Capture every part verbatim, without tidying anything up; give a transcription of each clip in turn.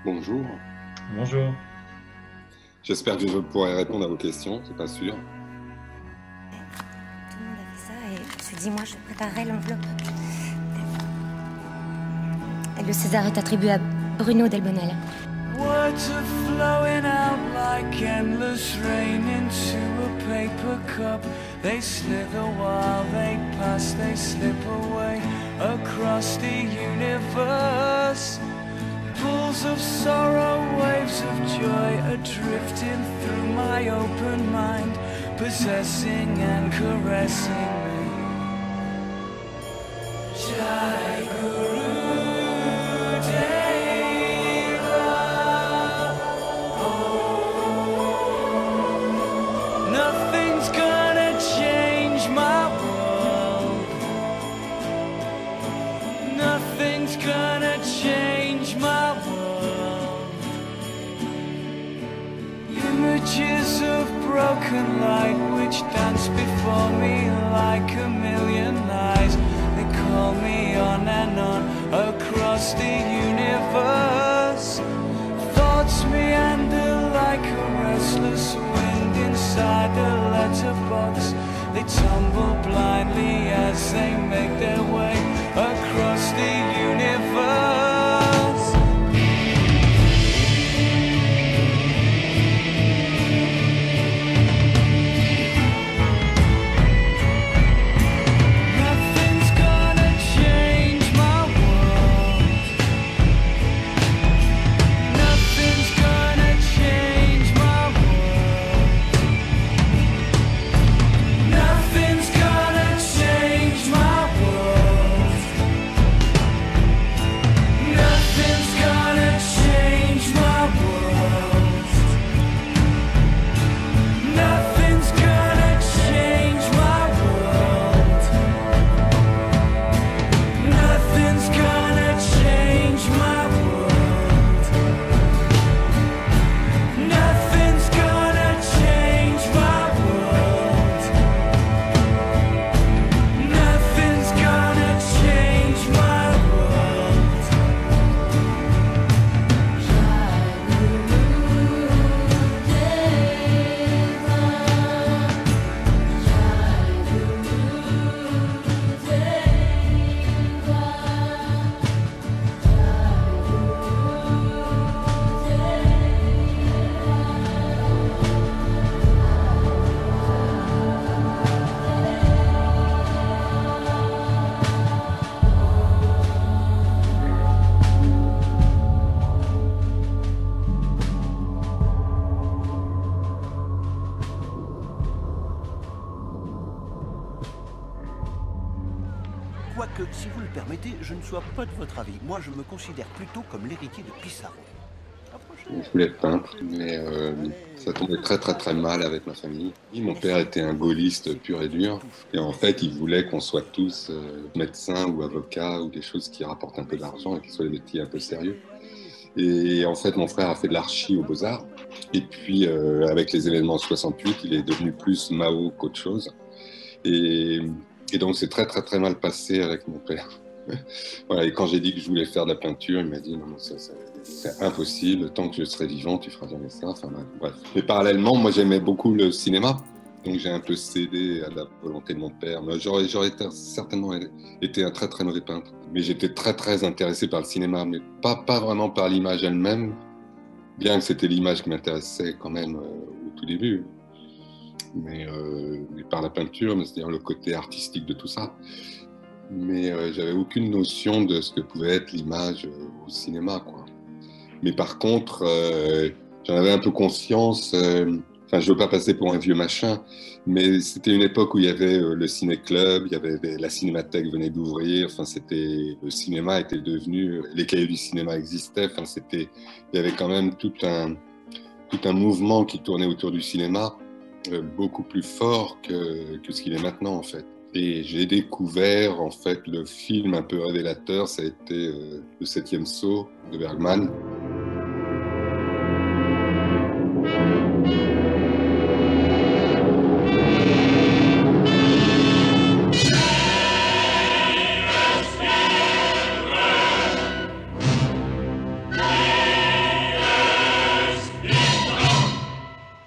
Bonjour. Bonjour. J'espère que je pourrai répondre à vos questions, c'est pas sûr. Tout le monde a fait ça et je me suis dit, moi, je préparerai l'enveloppe. Et le César est attribué à Bruno Delbonnel. Words are flowing out like endless rain into a paper cup. They slither while they pass, they slip away across the universe. Pools of sorrow, waves of joy are drifting through my open mind, possessing and caressing me. Jai Guru. Nothing's gonna change my world. Nothing's gonna change my world. Images of broken light which dance before me like a million lies. They call me on and on across the universe. Thoughts meander like a restless wind inside a letterbox. They tumble blindly as they make their way across the universe. Nothing's gonna change my world. Nothing's gonna change my world. Nothing's gonna change my world. Nothing's gonna change my world. Nothing's gonna change my world. Nothing's gonna change my world. Nothing's gonna change my world. Nothing's gonna change my world. Quoique, si vous le permettez, je ne sois pas de votre avis. Moi, je me considère plutôt comme l'héritier de Pissarro. Approchez. Je voulais être peintre, mais euh, ça tombait très très très mal avec ma famille. Mon père était un gaulliste pur et dur, et en fait, il voulait qu'on soit tous euh, médecins ou avocats ou des choses qui rapportent un peu d'argent et qui soient des métiers un peu sérieux. Et en fait, mon frère a fait de l'archi aux Beaux-Arts, et puis euh, avec les événements de soixante-huit, il est devenu plus Mao qu'autre chose. Et, et donc, c'est très très très mal passé avec mon père. Voilà, et quand j'ai dit que je voulais faire de la peinture, il m'a dit non, ça, ça, c'est impossible, tant que je serai vivant, tu feras jamais ça. Enfin, bref. Mais parallèlement, moi j'aimais beaucoup le cinéma, donc j'ai un peu cédé à la volonté de mon père. Mais j'aurais, j'aurais été, certainement été un très très mauvais peintre. Mais j'étais très très intéressé par le cinéma, mais pas, pas vraiment par l'image elle-même, bien que c'était l'image qui m'intéressait quand même euh, au tout début. Mais, euh, mais par la peinture, c'est-à-dire le côté artistique de tout ça. Mais euh, j'avais aucune notion de ce que pouvait être l'image euh, au cinéma, quoi. Mais par contre, euh, j'en avais un peu conscience, euh, enfin je veux pas passer pour un vieux machin, mais c'était une époque où il y avait euh, le ciné-club, il y avait la cinémathèque venait d'ouvrir, enfin c'était, le cinéma était devenu, les cahiers du cinéma existaient, enfin c'était, il y avait quand même tout un, tout un mouvement qui tournait autour du cinéma, euh, beaucoup plus fort que, que ce qu'il est maintenant en fait. Et j'ai découvert en fait le film un peu révélateur, ça a été euh, Le Septième Saut de Bergman.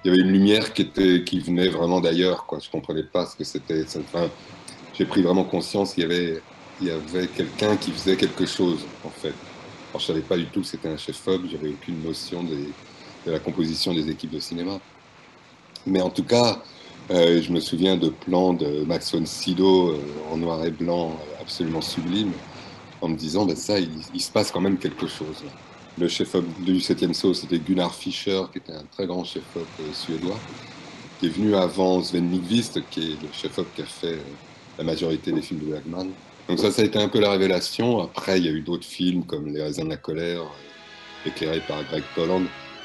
il y avait une lumière qui, était, qui venait vraiment d'ailleurs, quoi. Je ne comprenais pas ce que c'était. Enfin, j'ai pris vraiment conscience qu'il y avait, il y avait quelqu'un qui faisait quelque chose, en fait. Alors, je ne savais pas du tout que c'était un chef-op, je n'avais aucune notion des, de la composition des équipes de cinéma. Mais en tout cas, euh, je me souviens de plans de Max von Sydow euh, en noir et blanc, euh, absolument sublime, en me disant, ben ça, il, il se passe quand même quelque chose. Là. Le chef-op du septième saut, c'était Gunnar Fischer, qui était un très grand chef-op euh, suédois, qui est venu avant Sven Nykvist, qui est le chef-op qui a fait euh, la majorité des films de Bergman. Donc ça, ça a été un peu la révélation. Après, il y a eu d'autres films comme Les raisins de la colère, euh, éclairés par Greg Toland.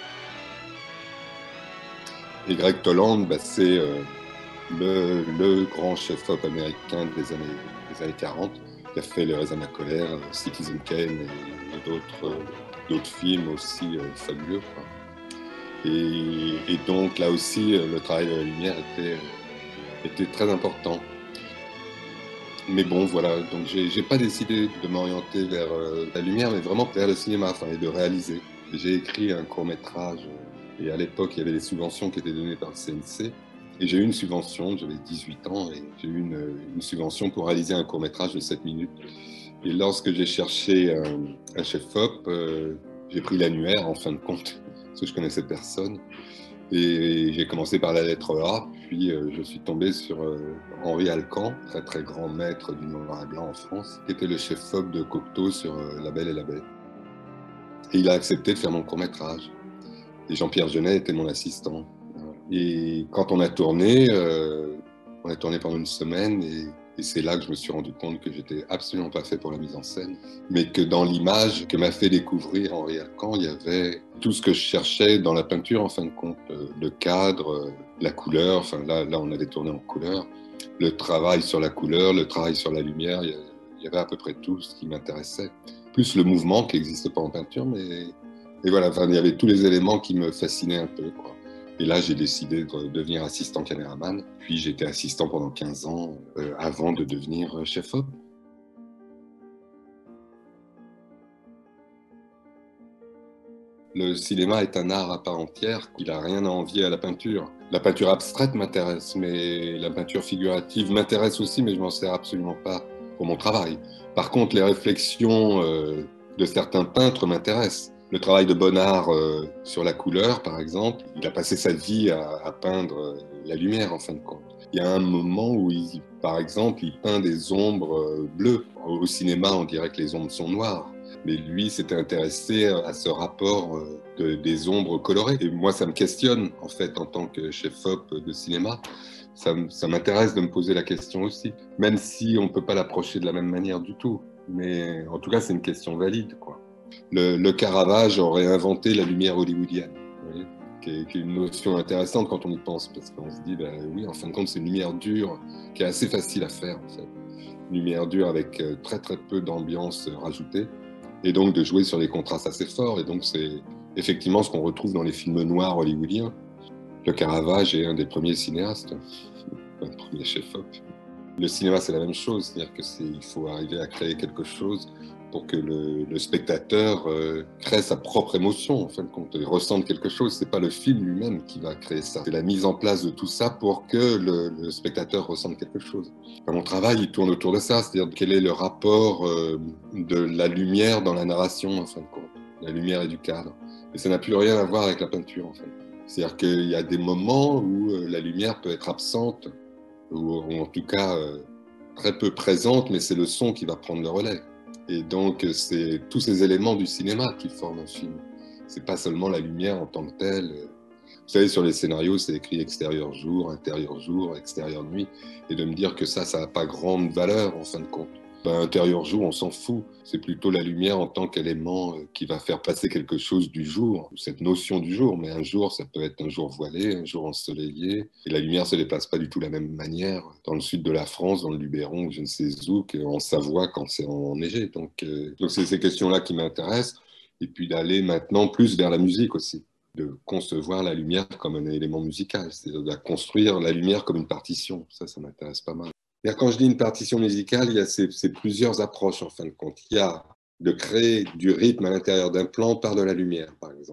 Et Greg Toland, bah, c'est euh, le, le grand chef-op américain des années, des années quarante, qui a fait Les raisins de la colère, euh, Citizen Kane et, et d'autres, euh, d'autres films aussi euh, fabuleux, quoi. Et, et donc là aussi, euh, le travail de la lumière était, euh, était très important. Mais bon, voilà, donc j'ai, j'ai pas décidé de m'orienter vers euh, la lumière, mais vraiment vers le cinéma, enfin, et de réaliser. Et j'ai écrit un court-métrage, euh, et à l'époque, il y avait des subventions qui étaient données par le C N C. Et j'ai eu une subvention, j'avais dix-huit ans, et j'ai eu une, une subvention pour réaliser un court-métrage de sept minutes. Et lorsque j'ai cherché un, un chef-op, euh, j'ai pris l'annuaire, en fin de compte, parce que je connaissais personne. Et j'ai commencé par la lettre A, puis euh, je suis tombé sur euh, Henri Alcan, très très grand maître du noir et blanc en France, qui était le chef-op de Cocteau sur euh, La Belle et la Bête. Et il a accepté de faire mon court-métrage. Et Jean-Pierre Jeunet était mon assistant. Et quand on a tourné, euh, on a tourné pendant une semaine, et, et c'est là que je me suis rendu compte que j'étais absolument pas fait pour la mise en scène, mais que dans l'image que m'a fait découvrir Henri Alcan, il y avait tout ce que je cherchais dans la peinture, en fin de compte, le cadre, la couleur, enfin là, là on avait tourné en couleur, le travail sur la couleur, le travail sur la lumière, il y avait à peu près tout ce qui m'intéressait, plus le mouvement qui n'existe pas en peinture, mais et voilà, enfin, il y avait tous les éléments qui me fascinaient un peu, quoi. Et là, j'ai décidé de devenir assistant caméraman. Puis j'étais assistant pendant quinze ans euh, avant de devenir chef-op. Le cinéma est un art à part entière, il n'a rien à envier à la peinture. La peinture abstraite m'intéresse, mais la peinture figurative m'intéresse aussi, mais je m'en sers absolument pas pour mon travail. Par contre, les réflexions euh, de certains peintres m'intéressent. Le travail de Bonnard euh, sur la couleur, par exemple, il a passé sa vie à, à peindre euh, la lumière, en fin de compte. Il y a un moment où, il, par exemple, il peint des ombres euh, bleues. Au cinéma, on dirait que les ombres sont noires. Mais lui s'était intéressé à ce rapport euh, de, des ombres colorées. Et moi, ça me questionne, en fait, en tant que chef-op de cinéma. Ça, ça m'intéresse de me poser la question aussi, même si on ne peut pas l'approcher de la même manière du tout. Mais en tout cas, c'est une question valide, quoi. Le, le Caravage aurait inventé la lumière hollywoodienne, vous voyez, qui, est, qui est une notion intéressante quand on y pense, parce qu'on se dit, ben, oui, en fin de compte, c'est une lumière dure qui est assez facile à faire, en fait. Une lumière dure avec très très peu d'ambiance rajoutée, et donc de jouer sur des contrastes assez forts, et donc c'est effectivement ce qu'on retrouve dans les films noirs hollywoodiens. Le Caravage est un des premiers cinéastes, un premier chef-op. Le cinéma, c'est la même chose, c'est-à-dire qu'il faut arriver à créer quelque chose pour que le, le spectateur euh, crée sa propre émotion, en fin de compte, et ressente quelque chose. C'est pas le film lui-même qui va créer ça. C'est la mise en place de tout ça pour que le, le spectateur ressente quelque chose. Enfin, mon travail, il tourne autour de ça, c'est-à-dire quel est le rapport euh, de la lumière dans la narration, en fin de compte, la lumière et du cadre. Et ça n'a plus rien à voir avec la peinture, en fait. C'est-à-dire qu'il y a des moments où euh, la lumière peut être absente, ou, ou en tout cas euh, très peu présente, mais c'est le son qui va prendre le relais. Et donc, c'est tous ces éléments du cinéma qui forment un film. C'est pas seulement la lumière en tant que telle. Vous savez, sur les scénarios, c'est écrit extérieur jour, intérieur jour, extérieur nuit. Et de me dire que ça, ça n'a pas grande valeur, en fin de compte. Ben, intérieur jour, on s'en fout. C'est plutôt la lumière en tant qu'élément qui va faire passer quelque chose du jour, cette notion du jour. Mais un jour, ça peut être un jour voilé, un jour ensoleillé. Et la lumière ne se déplace pas du tout de la même manière dans le sud de la France, dans le Luberon, je ne sais où, qu'en Savoie quand c'est enneigé. Donc, euh, donc c'est ces questions-là qui m'intéressent. Et puis d'aller maintenant plus vers la musique aussi, de concevoir la lumière comme un élément musical, c'est-à-dire de construire la lumière comme une partition. Ça, ça m'intéresse pas mal. Quand je dis une partition musicale, il y a ces, ces plusieurs approches en fin de compte. Il y a de créer du rythme à l'intérieur d'un plan par de la lumière, par exemple.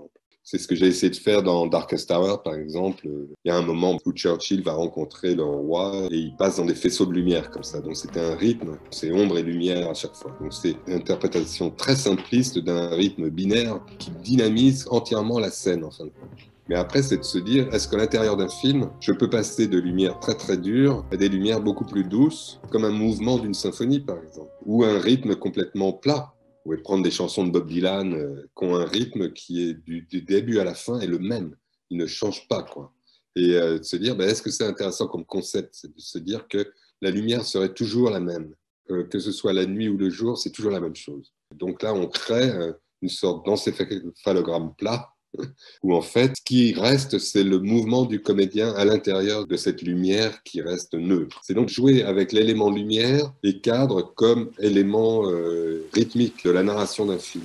C'est ce que j'ai essayé de faire dans Darkest Tower, par exemple. Il y a un moment où Churchill va rencontrer le roi et il passe dans des faisceaux de lumière comme ça. Donc c'était un rythme, c'est ombre et lumière à chaque fois. Donc c'est une interprétation très simpliste d'un rythme binaire qui dynamise entièrement la scène en fin de compte. Mais après, c'est de se dire, est-ce qu'à l'intérieur d'un film, je peux passer de lumières très très dures à des lumières beaucoup plus douces, comme un mouvement d'une symphonie par exemple, ou un rythme complètement plat. Vous pouvez prendre des chansons de Bob Dylan euh, qui ont un rythme qui est du, du début à la fin est le même. Il ne change pas, quoi. Et euh, de se dire, ben, est-ce que c'est intéressant comme concept? C'est de se dire que la lumière serait toujours la même. Euh, que ce soit la nuit ou le jour, c'est toujours la même chose. Donc là, on crée euh, une sorte d'encéphalogramme plat où en fait, ce qui reste, c'est le mouvement du comédien à l'intérieur de cette lumière qui reste neutre. C'est donc jouer avec l'élément lumière et cadre comme élément euh, rythmique de la narration d'un film.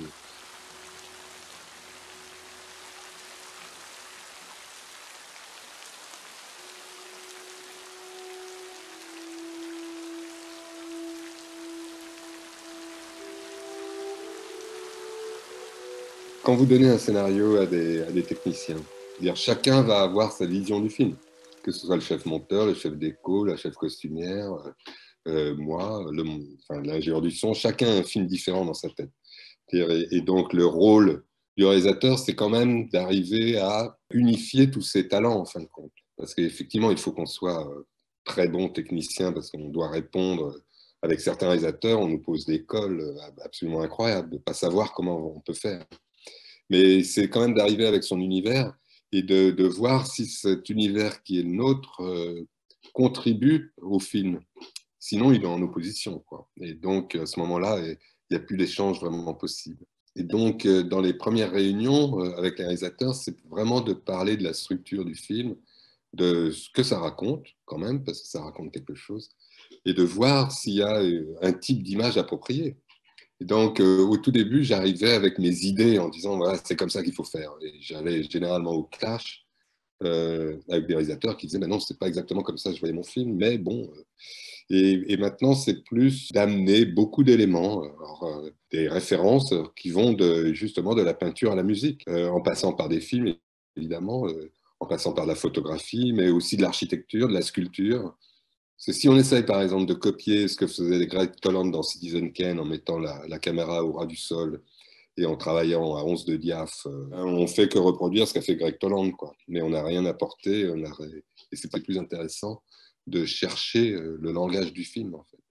Quand vous donnez un scénario à des, à des techniciens, c'est-à-dire chacun va avoir sa vision du film, que ce soit le chef monteur, le chef déco, la chef costumière, euh, moi, le, enfin, l'ingénieur du son, chacun a un film différent dans sa tête. Et, et donc le rôle du réalisateur, c'est quand même d'arriver à unifier tous ces talents en fin de compte. Parce qu'effectivement, il faut qu'on soit très bon technicien parce qu'on doit répondre. Avec certains réalisateurs, on nous pose des cols absolument incroyables, de ne pas savoir comment on peut faire. Mais c'est quand même d'arriver avec son univers et de, de voir si cet univers qui est le nôtre euh, contribue au film. Sinon, il est en opposition, quoi. Et donc, à ce moment-là, il n'y a plus d'échange vraiment possible. Et donc, euh, dans les premières réunions euh, avec les réalisateurs, c'est vraiment de parler de la structure du film, de ce que ça raconte, quand même, parce que ça raconte quelque chose, et de voir s'il y a euh, un type d'image approprié. Et donc, euh, au tout début, j'arrivais avec mes idées en disant, voilà, c'est comme ça qu'il faut faire. Et j'allais généralement au clash euh, avec des réalisateurs qui disaient, mais non, c'est pas exactement comme ça que je voyais mon film, mais bon. Euh, et, et maintenant, c'est plus d'amener beaucoup d'éléments, alors, euh, des références qui vont de, justement de la peinture à la musique, euh, en passant par des films, évidemment, euh, en passant par la photographie, mais aussi de l'architecture, de la sculpture. Parce que si on essaye par exemple de copier ce que faisait Greg Toland dans Citizen Kane en mettant la, la caméra au ras du sol et en travaillant à once de diaph, euh, on fait que reproduire ce qu'a fait Greg Toland, quoi. Mais on n'a rien apporté, on a... et c'est pas plus intéressant de chercher euh, le langage du film en fait.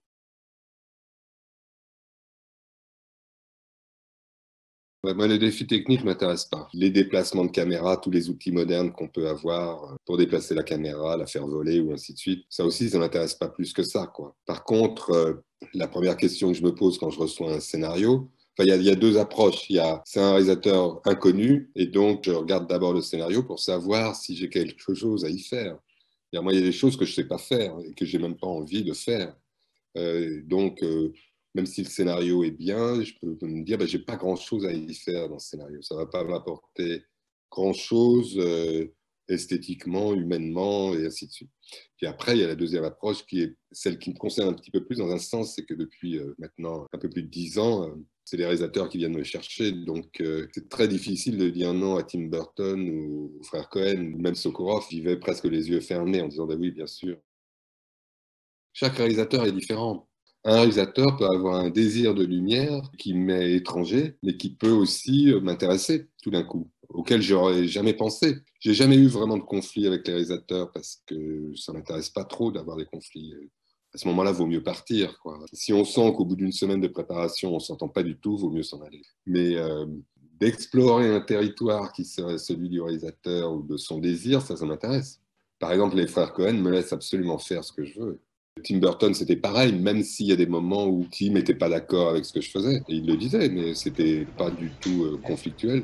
Moi, les défis techniques ne m'intéressent pas. Les déplacements de caméra, tous les outils modernes qu'on peut avoir pour déplacer la caméra, la faire voler ou ainsi de suite, ça aussi, ça ne m'intéresse pas plus que ça, quoi. Par contre, euh, la première question que je me pose quand je reçois un scénario, enfin, il y, y a deux approches. Il y a, c'est un réalisateur inconnu, et donc je regarde d'abord le scénario pour savoir si j'ai quelque chose à y faire. Et moi, il y a des choses que je ne sais pas faire et que je n'ai même pas envie de faire. Euh, donc, euh, même si le scénario est bien, je peux me dire, ben, j'ai pas grand-chose à y faire dans ce scénario. Ça va pas m'apporter grand-chose euh, esthétiquement, humainement, et ainsi de suite. Puis après, il y a la deuxième approche qui est celle qui me concerne un petit peu plus dans un sens, c'est que depuis euh, maintenant un peu plus de dix ans, euh, c'est les réalisateurs qui viennent me chercher. Donc, euh, c'est très difficile de dire non à Tim Burton ou aux frères Cohen, ou même Sokurov. J'y vais presque les yeux fermés en disant, ben oui, bien sûr. Chaque réalisateur est différent. Un réalisateur peut avoir un désir de lumière qui m'est étranger, mais qui peut aussi m'intéresser tout d'un coup, auquel j'aurais jamais pensé. J'ai jamais eu vraiment de conflit avec les réalisateurs parce que ça m'intéresse pas trop d'avoir des conflits. À ce moment-là, vaut mieux partir, quoi. Si on sent qu'au bout d'une semaine de préparation, on s'entend pas du tout, vaut mieux s'en aller. Mais euh, d'explorer un territoire qui serait celui du réalisateur ou de son désir, ça, ça m'intéresse. Par exemple, les frères Cohen me laissent absolument faire ce que je veux. Tim Burton, c'était pareil, même s'il y a des moments où Tim n'était pas d'accord avec ce que je faisais. Et il le disait, mais c'était pas du tout euh, conflictuel.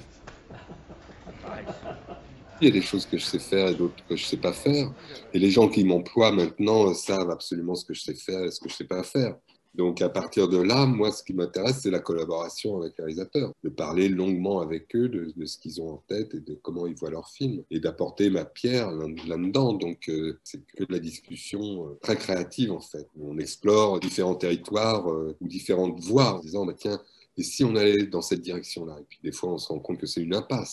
Il y a des choses que je sais faire et d'autres que je sais pas faire. Et les gens qui m'emploient maintenant savent absolument ce que je sais faire et ce que je sais pas faire. Donc à partir de là, moi, ce qui m'intéresse, c'est la collaboration avec les réalisateurs, de parler longuement avec eux de, de ce qu'ils ont en tête et de comment ils voient leur film, et d'apporter ma pierre là-dedans. Donc euh, c'est que de la discussion euh, très créative en fait. On explore différents territoires euh, ou différentes voies en disant bah, tiens, et si on allait dans cette direction-là? Et puis des fois, on se rend compte que c'est une impasse.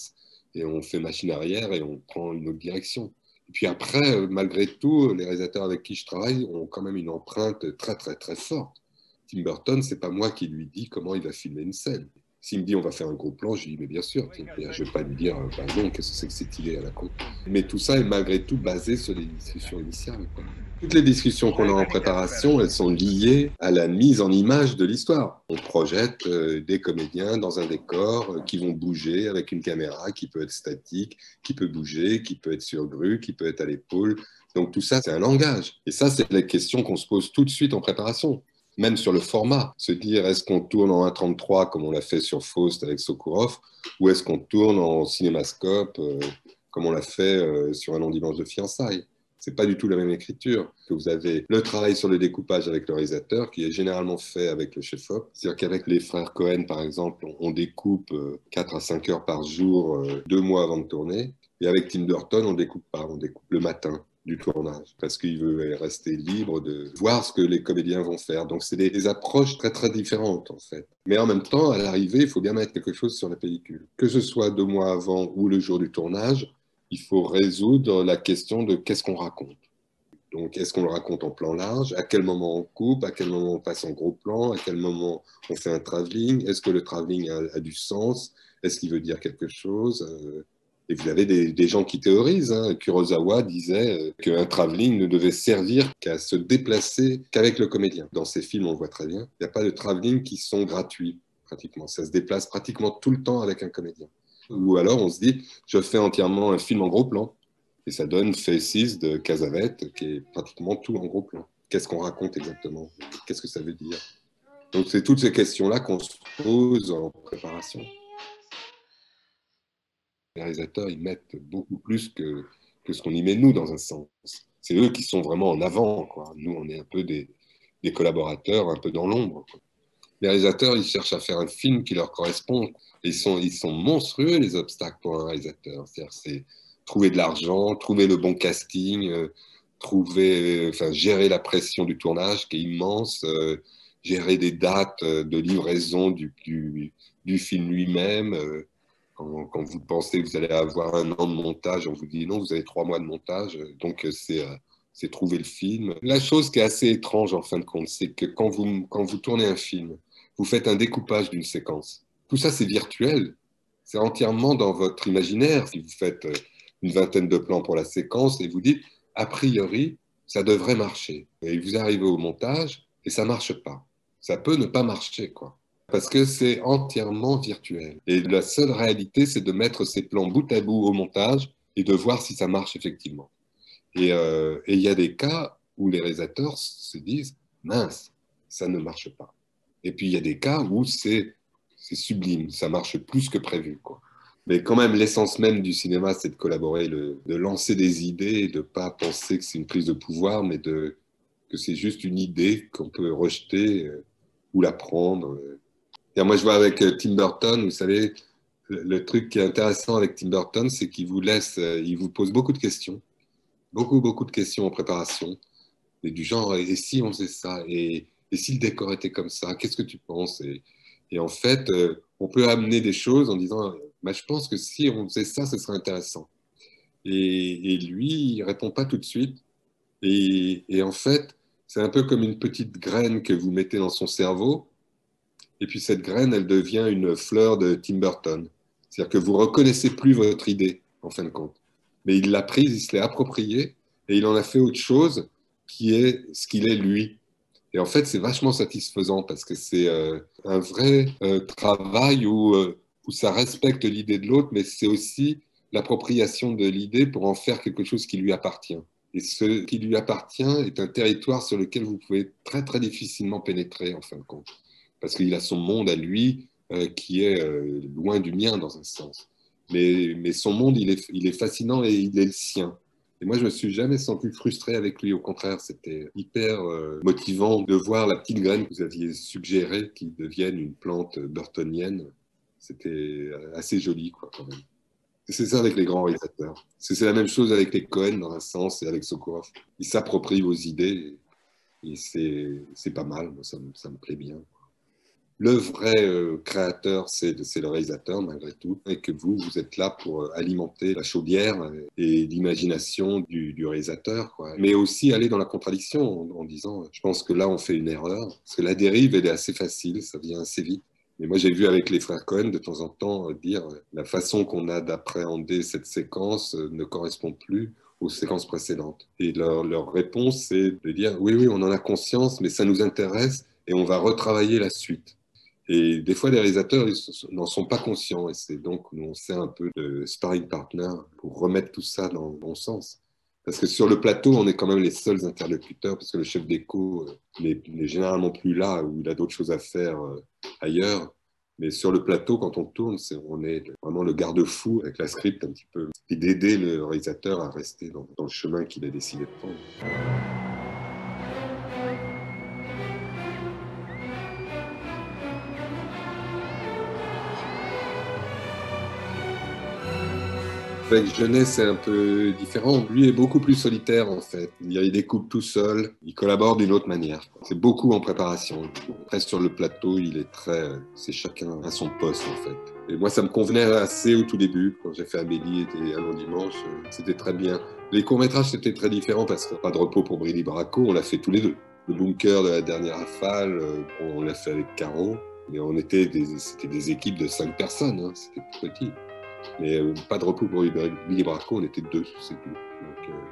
et on fait machine arrière et on prend une autre direction. Et puis après, malgré tout, les réalisateurs avec qui je travaille ont quand même une empreinte très très très forte. Tim Burton, c'est pas moi qui lui dis comment il va filmer une scène. S'il me dit on va faire un gros plan, je lui dis mais bien sûr. Je ne vais pas lui dire bah non, qu'est-ce que c'est que cette idée à la con. Mais tout ça est malgré tout basé sur les discussions initiales, quoi. Toutes les discussions qu'on a en préparation, elles sont liées à la mise en image de l'histoire. On projette euh, des comédiens dans un décor euh, qui vont bouger avec une caméra qui peut être statique, qui peut bouger, qui peut être sur grue, qui peut être à l'épaule. Donc tout ça, c'est un langage. Et ça, c'est la question qu'on se pose tout de suite en préparation. Même sur le format, se dire est-ce qu'on tourne en un trente-trois comme on l'a fait sur Faust avec Sokourov, ou est-ce qu'on tourne en cinémascope euh, comme on l'a fait euh, sur Un long dimanche de fiançailles. C'est pas du tout la même écriture. Que vous avez le travail sur le découpage avec le réalisateur, qui est généralement fait avec le chef-op. C'est-à-dire qu'avec les frères Cohen, par exemple, on découpe quatre à cinq heures par jour, deux mois avant de tourner. Et avec Tim Burton, on découpe pas, on découpe le matin du tournage, parce qu'il veut rester libre de voir ce que les comédiens vont faire. Donc c'est des, des approches très très différentes en fait. Mais en même temps, à l'arrivée, il faut bien mettre quelque chose sur la pellicule. Que ce soit deux mois avant ou le jour du tournage, il faut résoudre la question de qu'est-ce qu'on raconte. Donc, est-ce qu'on le raconte en plan large? À quel moment on coupe? À quel moment on passe en gros plan? À quel moment on fait un travelling? Est-ce que le travelling a, a du sens? Est-ce qu'il veut dire quelque chose? Et vous avez des, des gens qui théorisent. Hein. Kurosawa disait qu'un travelling ne devait servir qu'à se déplacer qu'avec le comédien. Dans ses films, on le voit très bien. Il n'y a pas de travelling qui sont gratuits, pratiquement. Ça se déplace pratiquement tout le temps avec un comédien. Ou alors on se dit, je fais entièrement un film en gros plan. Et ça donne Faces de Cassavetes, qui est pratiquement tout en gros plan. Qu'est-ce qu'on raconte exactement? Qu'est-ce que ça veut dire? Donc c'est toutes ces questions-là qu'on se pose en préparation. Les réalisateurs, ils mettent beaucoup plus que, que ce qu'on y met nous, dans un sens. C'est eux qui sont vraiment en avant, quoi. Nous, on est un peu des, des collaborateurs, un peu dans l'ombre, quoi. Les réalisateurs, ils cherchent à faire un film qui leur correspond. Et ils sont, ils sont monstrueux, les obstacles pour un réalisateur. C'est-à-dire, c'est trouver de l'argent, trouver le bon casting, euh, trouver, enfin, gérer la pression du tournage qui est immense, euh, gérer des dates de livraison du, du, du film lui-même. Euh, quand, quand vous pensez que vous allez avoir un an de montage, on vous dit non, vous avez trois mois de montage. Donc, c'est... Euh, c'est trouver le film. La chose qui est assez étrange en fin de compte, c'est que quand vous, quand vous tournez un film, vous faites un découpage d'une séquence. Tout ça, c'est virtuel. C'est entièrement dans votre imaginaire. Si vous faites une vingtaine de plans pour la séquence et vous dites, a priori, ça devrait marcher. Et vous arrivez au montage et ça ne marche pas. Ça peut ne pas marcher, quoi. Parce que c'est entièrement virtuel. Et la seule réalité, c'est de mettre ces plans bout à bout au montage et de voir si ça marche effectivement. Et euh, et il y a des cas où les réalisateurs se disent « mince, ça ne marche pas ». Et puis il y a des cas où c'est sublime, ça marche plus que prévu, quoi. Mais quand même, l'essence même du cinéma, c'est de collaborer, le, de lancer des idées et de ne pas penser que c'est une prise de pouvoir, mais de, que c'est juste une idée qu'on peut rejeter euh, ou la prendre. Et moi, je vois avec euh, Tim Burton, vous savez, le, le truc qui est intéressant avec Tim Burton, c'est qu'il vous laisse, euh, il vous pose beaucoup de questions. Beaucoup, beaucoup de questions en préparation, et du genre, et si on faisait ça, et, et si le décor était comme ça, qu'est-ce que tu penses? Et, et en fait, euh, on peut amener des choses en disant, bah, je pense que si on faisait ça, ce serait intéressant. Et, et lui, il répond pas tout de suite. Et, et en fait, c'est un peu comme une petite graine que vous mettez dans son cerveau, et puis cette graine, elle devient une fleur de Tim Burton. C'est-à-dire que vous reconnaissez plus votre idée, en fin de compte. Mais il l'a prise, il se l'est appropriée et il en a fait autre chose qui est ce qu'il est lui. Et en fait, c'est vachement satisfaisant parce que c'est euh, un vrai euh, travail où, euh, où ça respecte l'idée de l'autre, mais c'est aussi l'appropriation de l'idée pour en faire quelque chose qui lui appartient. Et ce qui lui appartient est un territoire sur lequel vous pouvez très très difficilement pénétrer en fin de compte. Parce qu'il a son monde à lui euh, qui est euh, loin du mien dans un sens. Mais, mais son monde, il est, il est fascinant et il est le sien. Et moi, je me suis jamais senti frustré avec lui. Au contraire, c'était hyper euh, motivant de voir la petite graine que vous aviez suggérée qui devienne une plante burtonienne. C'était assez joli, quoi, quand même. Et c'est ça avec les grands réalisateurs. C'est la même chose avec les Cohen, dans un sens, et avec Sokourov. Ils s'approprient vos idées et c'est pas mal. Ça, ça me plaît bien. le vrai euh, créateur, c'est le réalisateur malgré tout, et que vous, vous êtes là pour euh, alimenter la chaudière et l'imagination du, du réalisateur, quoi. Mais aussi aller dans la contradiction en, en disant, je pense que là, on fait une erreur, parce que la dérive, elle est assez facile, ça vient assez vite. Mais moi, j'ai vu avec les frères Cohen de temps en temps dire la façon qu'on a d'appréhender cette séquence ne correspond plus aux séquences précédentes. Et leur, leur réponse, c'est de dire oui, oui, on en a conscience, mais ça nous intéresse et on va retravailler la suite. Et des fois, les réalisateurs n'en sont pas conscients. Et c'est donc, nous, on sert un peu de sparring partner pour remettre tout ça dans le bon sens. Parce que sur le plateau, on est quand même les seuls interlocuteurs, parce que le chef d'écho n'est généralement plus là, ou il a d'autres choses à faire ailleurs. Mais sur le plateau, quand on tourne, est, on est vraiment le garde-fou avec la script un petit peu, et d'aider le réalisateur à rester dans, dans le chemin qu'il a décidé de prendre. Avec Jeunet, c'est un peu différent. Lui est beaucoup plus solitaire, en fait. Il découpe tout seul, il collabore d'une autre manière. C'est beaucoup en préparation. Après, sur le plateau, il est très... C'est chacun à son poste, en fait. Et moi, ça me convenait assez au tout début. Quand j'ai fait Amélie et Allons Dimanche, c'était très bien. Les courts-métrages, c'était très différent parce que Pas de repos pour Brili Bracco, on l'a fait tous les deux. Le bunker de La Dernière Rafale, on l'a fait avec Caro. Et on était des, c'était des équipes de cinq personnes, hein. C'était petit. Mais euh, Pas de repos pour Brili Bracco, on était deux, c'est tout. Donc, euh...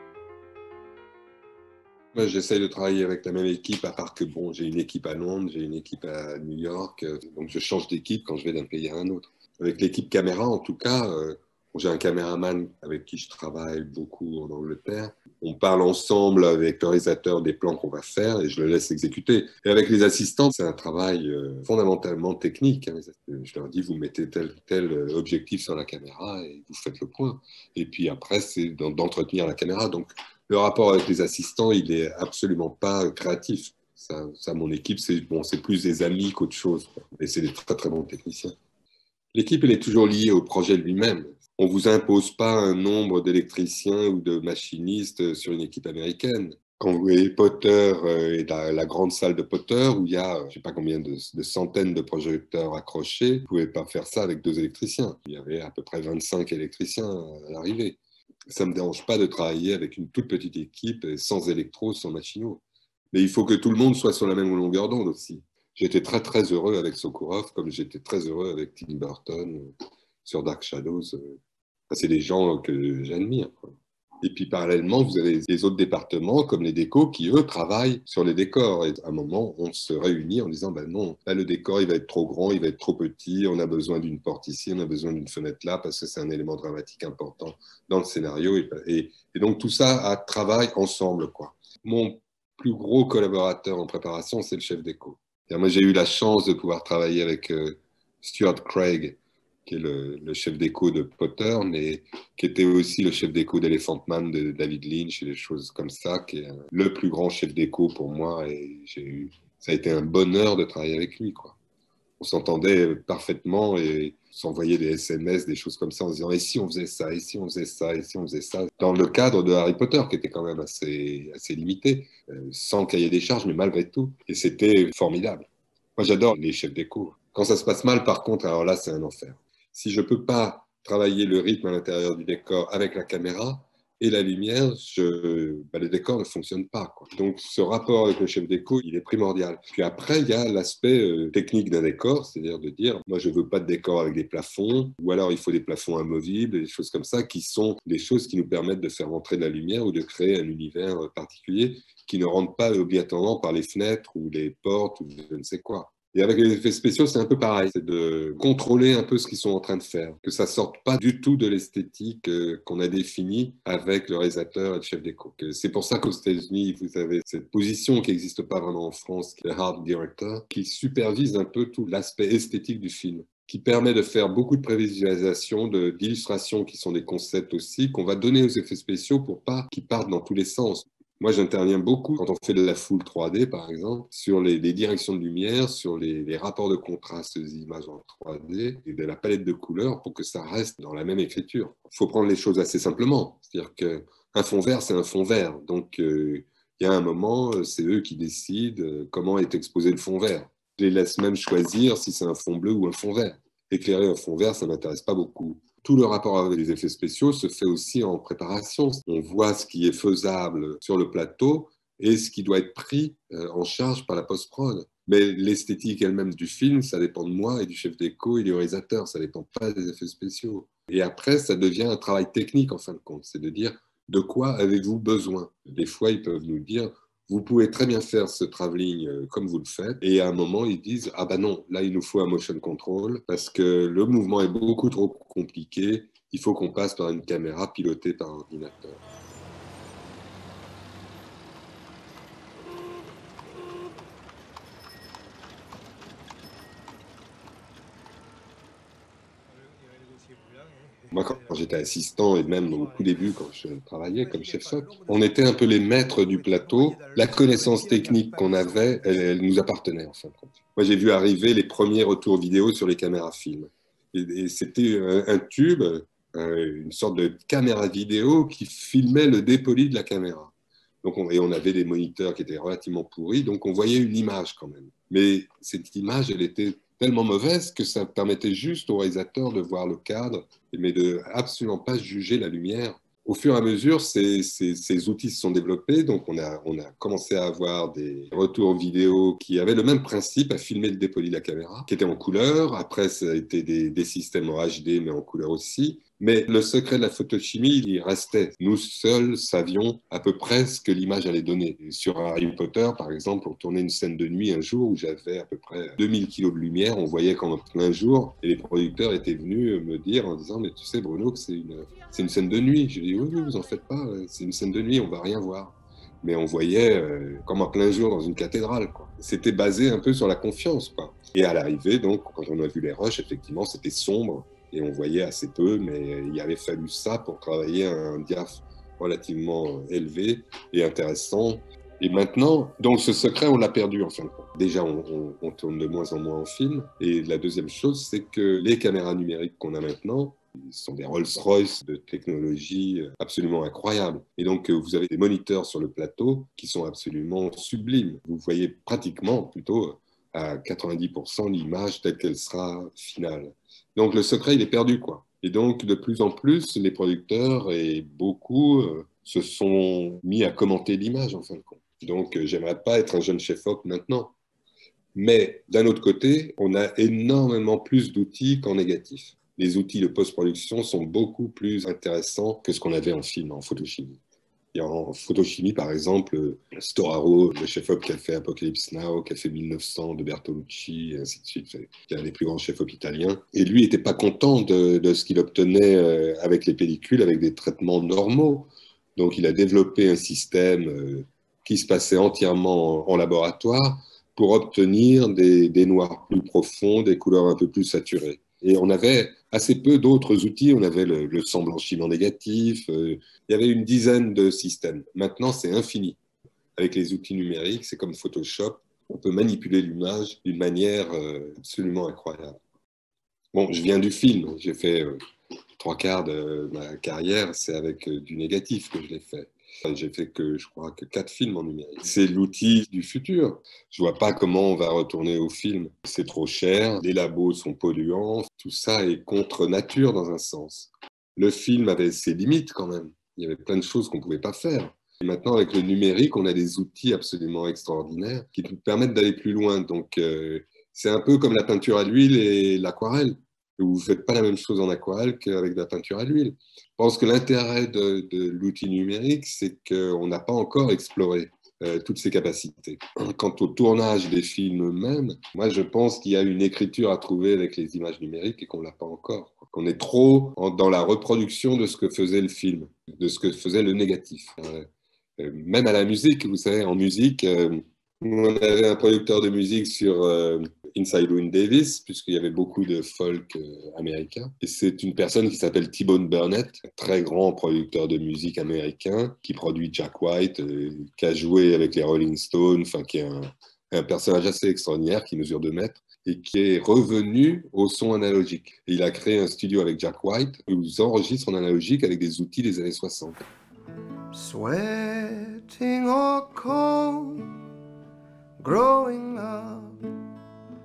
moi, j'essaye de travailler avec la même équipe, à part que bon, j'ai une équipe à Londres, j'ai une équipe à New York, euh, donc je change d'équipe quand je vais d'un pays à un autre. Avec l'équipe caméra, en tout cas, euh, j'ai un caméraman avec qui je travaille beaucoup en Angleterre. On parle ensemble avec le réalisateur des plans qu'on va faire et je le laisse exécuter. Et avec les assistants, c'est un travail euh, fondamentalement technique, hein. Je leur dis, vous mettez tel tel objectif sur la caméra et vous faites le point. Et puis après, c'est d'entretenir la caméra. Donc, le rapport avec les assistants, il n'est absolument pas créatif. Ça, ça mon équipe, c'est bon, c'est plus des amis qu'autre chose, quoi. Et c'est des très, très bons techniciens. L'équipe, elle est toujours liée au projet lui-même. On ne vous impose pas un nombre d'électriciens ou de machinistes sur une équipe américaine. Quand vous voyez Potter et la, la grande salle de Potter, où il y a je ne sais pas combien de, de centaines de projecteurs accrochés, vous ne pouvez pas faire ça avec deux électriciens. Il y avait à peu près vingt-cinq électriciens à l'arrivée. Ça ne me dérange pas de travailler avec une toute petite équipe, sans électro, sans machinaux. Mais il faut que tout le monde soit sur la même longueur d'onde aussi. J'étais très très heureux avec Sokurov, comme j'étais très heureux avec Tim Burton sur Dark Shadows. C'est des gens que j'admire, quoi. Et puis parallèlement, vous avez les autres départements, comme les décos, qui eux travaillent sur les décors. Et à un moment, on se réunit en disant, ben non, là le décor, il va être trop grand, il va être trop petit, on a besoin d'une porte ici, on a besoin d'une fenêtre là, parce que c'est un élément dramatique important dans le scénario. Et, et, et donc tout ça à travail ensemble, quoi. Mon plus gros collaborateur en préparation, c'est le chef déco. Moi, j'ai eu la chance de pouvoir travailler avec euh, Stuart Craig, qui est le, le chef déco de Potter, mais qui était aussi le chef déco d'Elephant Man de David Lynch et des choses comme ça, qui est le plus grand chef déco pour moi. Et j'ai eu, ça a été un bonheur de travailler avec lui, quoi. On s'entendait parfaitement et s'envoyait des S M S, des choses comme ça, en se disant « et si on faisait ça, et si on faisait ça, et si on faisait ça ?» dans le cadre de Harry Potter, qui était quand même assez, assez limité, euh, sans cahier des charges, mais malgré tout. Et c'était formidable. Moi, j'adore les chefs déco. Quand ça se passe mal, par contre, alors là, c'est un enfer. Si je ne peux pas travailler le rythme à l'intérieur du décor avec la caméra et la lumière, je, bah, le décor ne fonctionne pas, quoi. Donc, ce rapport avec le chef déco, il est primordial. Puis après, il y a l'aspect euh, technique d'un décor, c'est-à-dire de dire, moi, je ne veux pas de décor avec des plafonds, ou alors il faut des plafonds amovibles, des choses comme ça, qui sont des choses qui nous permettent de faire entrer de la lumière ou de créer un univers particulier qui ne rentre pas obligatoirement par les fenêtres ou les portes ou je ne sais quoi. Et avec les effets spéciaux, c'est un peu pareil. C'est de contrôler un peu ce qu'ils sont en train de faire. Que ça sorte pas du tout de l'esthétique euh, qu'on a définie avec le réalisateur et le chef déco. C'est pour ça qu'aux États-Unis, vous avez cette position qui n'existe pas vraiment en France, qui est le Art Director, qui supervise un peu tout l'aspect esthétique du film, qui permet de faire beaucoup de prévisualisation, d'illustrations qui sont des concepts aussi, qu'on va donner aux effets spéciaux pour pas qu'ils partent dans tous les sens. Moi, j'interviens beaucoup quand on fait de la foule trois D, par exemple, sur les, les directions de lumière, sur les, les rapports de contraste des images en trois D et de la palette de couleurs pour que ça reste dans la même écriture. Il faut prendre les choses assez simplement. C'est-à-dire qu'un fond vert, c'est un fond vert. Donc, euh, il y a un moment, c'est eux qui décident comment est exposé le fond vert. Je les laisse même choisir si c'est un fond bleu ou un fond vert. Éclairer un fond vert, ça ne m'intéresse pas beaucoup. Tout le rapport avec les effets spéciaux se fait aussi en préparation. On voit ce qui est faisable sur le plateau et ce qui doit être pris en charge par la post-prod. Mais l'esthétique elle-même du film, ça dépend de moi et du chef d'écho et du réalisateur. Ça ne dépend pas des effets spéciaux. Et après, ça devient un travail technique en fin de compte. C'est de dire, de quoi avez-vous besoin? Des fois, ils peuvent nous dire, vous pouvez très bien faire ce travelling comme vous le faites. Et à un moment, ils disent, ah ben non, là, il nous faut un motion control parce que le mouvement est beaucoup trop compliqué. Il faut qu'on passe par une caméra pilotée par un ordinateur. Moi, quand j'étais assistant et même au tout début, quand je travaillais comme chef-op, on était un peu les maîtres du plateau. La connaissance technique qu'on avait, elle, elle nous appartenait en fin de compte. Moi, j'ai vu arriver les premiers retours vidéo sur les caméras films. Et, et c'était un, un tube, un, une sorte de caméra vidéo qui filmait le dépoli de la caméra. Donc on, et on avait des moniteurs qui étaient relativement pourris, donc on voyait une image quand même. Mais cette image, elle était tellement mauvaise que ça permettait juste au réalisateur de voir le cadre, mais de absolument pas juger la lumière. Au fur et à mesure, ces, ces, ces outils se sont développés, donc on a, on a commencé à avoir des retours vidéo qui avaient le même principe, à filmer le dépoli de la caméra, qui était en couleur. Après, ça a été des, des systèmes en H D, mais en couleur aussi. Mais le secret de la photochimie, il restait. Nous seuls savions à peu près ce que l'image allait donner. Et sur Harry Potter, par exemple, on tournait une scène de nuit un jour où j'avais à peu près deux mille kilos de lumière. On voyait qu'en plein jour, et les producteurs étaient venus me dire en disant « Mais tu sais, Bruno, que c'est une, c'est une scène de nuit. » Je dis « Oui, oui, vous en faites pas, c'est une scène de nuit, on va rien voir. » Mais on voyait euh, comme en plein jour dans une cathédrale, quoi. C'était basé un peu sur la confiance, quoi. Et à l'arrivée, donc, quand on a vu les rushs, effectivement, c'était sombre. Et on voyait assez peu, mais il avait fallu ça pour travailler un diaph relativement élevé et intéressant. Et maintenant, donc ce secret, on l'a perdu en fin de compte. Déjà, on, on, on tourne de moins en moins en film. Et la deuxième chose, c'est que les caméras numériques qu'on a maintenant sont des Rolls-Royce de technologie absolument incroyable. Et donc, vous avez des moniteurs sur le plateau qui sont absolument sublimes. Vous voyez pratiquement, plutôt, à quatre-vingt-dix pour cent l'image telle qu'elle sera finale. Donc le secret, il est perdu, quoi. Et donc, de plus en plus, les producteurs et beaucoup euh, se sont mis à commenter l'image, en fin de compte. Donc, euh, j'aimerais pas être un jeune chef-op maintenant. Mais d'un autre côté, on a énormément plus d'outils qu'en négatif. Les outils de post-production sont beaucoup plus intéressants que ce qu'on avait en film, en photochimie. Et en photochimie, par exemple, Storaro, le chef-op qui a fait Apocalypse Now, qui a fait mille neuf cents de Bertolucci, et ainsi de suite, qui est un des plus grands chefs-op italiens. Et lui n'était pas content de, de ce qu'il obtenait avec les pellicules, avec des traitements normaux. Donc il a développé un système qui se passait entièrement en laboratoire pour obtenir des, des noirs plus profonds, des couleurs un peu plus saturées. Et on avait assez peu d'autres outils. On avait le, le sang blanchiment négatif. Euh, il y avait une dizaine de systèmes. Maintenant, c'est infini. Avec les outils numériques, c'est comme Photoshop. On peut manipuler l'image d'une manière euh, absolument incroyable. Bon, je viens du film. J'ai fait euh, trois quarts de ma carrière, c'est avec euh, du négatif que je l'ai fait. J'ai fait que, je crois, que quatre films en numérique. C'est l'outil du futur. Je vois pas comment on va retourner au film. C'est trop cher, les labos sont polluants, tout ça est contre nature dans un sens. Le film avait ses limites quand même. Il y avait plein de choses qu'on pouvait pas faire. Et maintenant, avec le numérique, on a des outils absolument extraordinaires qui nous permettent d'aller plus loin. Donc, euh, c'est un peu comme la peinture à l'huile et l'aquarelle. Vous ne faites pas la même chose en aquarelle qu'avec de la peinture à l'huile. Je pense que l'intérêt de, de l'outil numérique, c'est qu'on n'a pas encore exploré euh, toutes ses capacités. Quant au tournage des films eux-mêmes, moi je pense qu'il y a une écriture à trouver avec les images numériques et qu'on ne l'a pas encore. Qu'on est trop en, dans la reproduction de ce que faisait le film, de ce que faisait le négatif. Euh, euh, même à la musique, vous savez, en musique, euh, on avait un producteur de musique sur euh, Inside Llewyn Davis, puisqu'il y avait beaucoup de folk euh, américain. Et c'est une personne qui s'appelle T-Bone Burnett, un très grand producteur de musique américain, qui produit Jack White, euh, qui a joué avec les Rolling Stones, enfin qui est un, un personnage assez extraordinaire, qui mesure deux mètres, et qui est revenu au son analogique. Et il a créé un studio avec Jack White, où il enregistre en analogique avec des outils des années soixante. Sweating or cold, growing up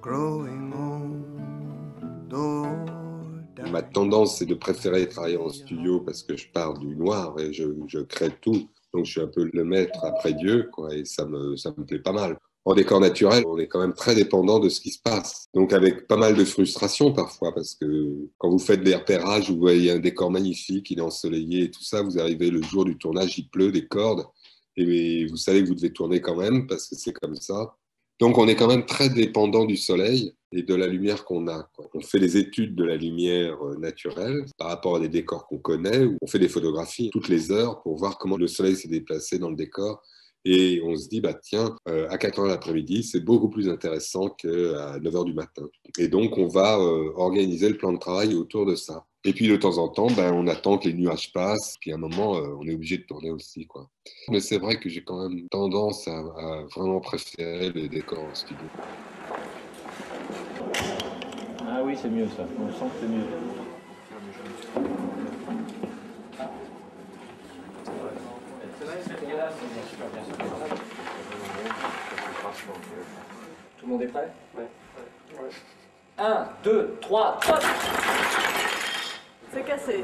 growing old or Ma tendance, c'est de préférer travailler en studio parce que je pars du noir et je, je crée tout. Donc, je suis un peu le maître après Dieu, quoi, et ça me, ça me plaît pas mal. En décor naturel, on est quand même très dépendant de ce qui se passe. Donc, avec pas mal de frustration parfois, parce que quand vous faites des repérages, vous voyez un décor magnifique, il est ensoleillé et tout ça, vous arrivez le jour du tournage, il pleut, des cordes, et vous savez que vous devez tourner quand même, parce que c'est comme ça. Donc, on est quand même très dépendant du soleil et de la lumière qu'on a, quoi. On fait des études de la lumière naturelle par rapport à des décors qu'on connaît, ou on fait des photographies toutes les heures pour voir comment le soleil s'est déplacé dans le décor. Et on se dit, bah, tiens, euh, à quatre heures l'après-midi, c'est beaucoup plus intéressant qu'à neuf heures du matin. Et donc, on va euh, organiser le plan de travail autour de ça. Et puis, de temps en temps, ben, on attend que les nuages passent. Puis, à un moment, euh, on est obligé de tourner aussi, quoi. Mais c'est vrai que j'ai quand même tendance à, à vraiment préférer les décors en studio. Ah oui, c'est mieux ça. On sent que c'est mieux. Tout le monde est prêt? Ouais. un, deux, trois, hop! C'est cassé.